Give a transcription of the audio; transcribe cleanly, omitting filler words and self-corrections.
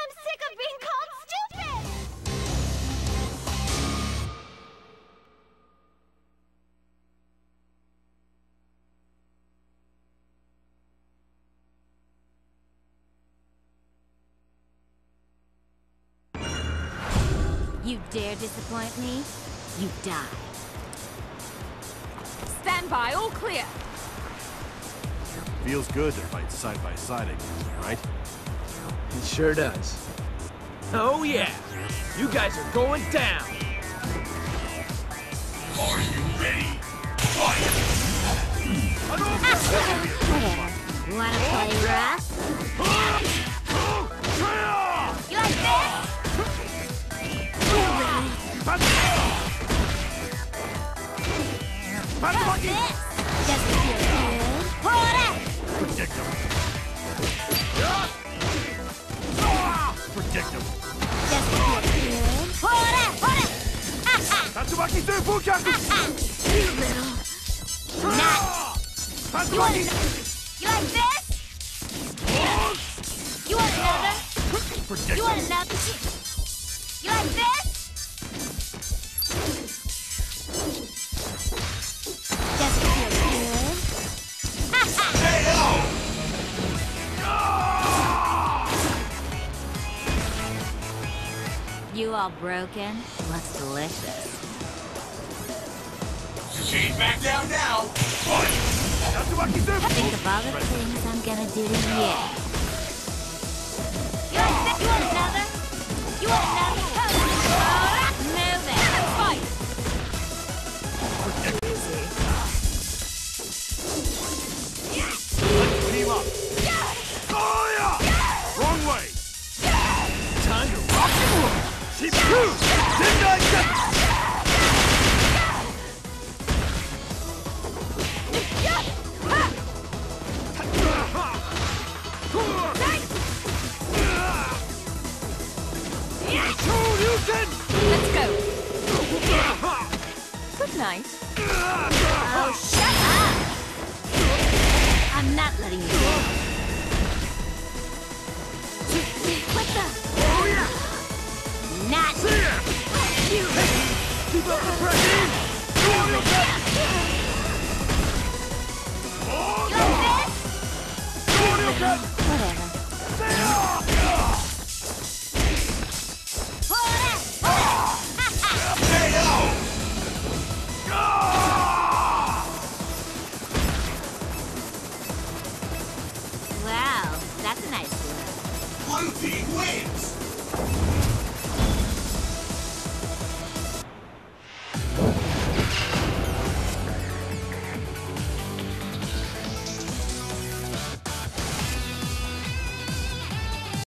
I'm sick of being called stupid! You dare disappoint me? You die. Stand by, all clear. Feels good to fight side by side again, right? It sure does. Oh yeah! You guys are going down! Are you ready? Fight! Wanna play rough? You like this? How's this? Doesn't feel good. Hold up! Predictable. Predictable. Doesn't feel good. Hold up! Hold up! Tatsumaki through Fukaku! You little nut! Tatsumaki! You like this? You want another? Predictable. You want another? You like this? Doesn't feel good. You all broken? Looks delicious. She ain't back down now! Fight! Tatsumaki through! Think of all the things I'm gonna do to you. You like this? You want another? You want another? Move it. Fight! Let's team up! Oh yeah! Wrong way! Time to rock and roll! Shippu! Sendai Zetsu! Let's go. Good night. Oh, shut up! I'm not letting you go.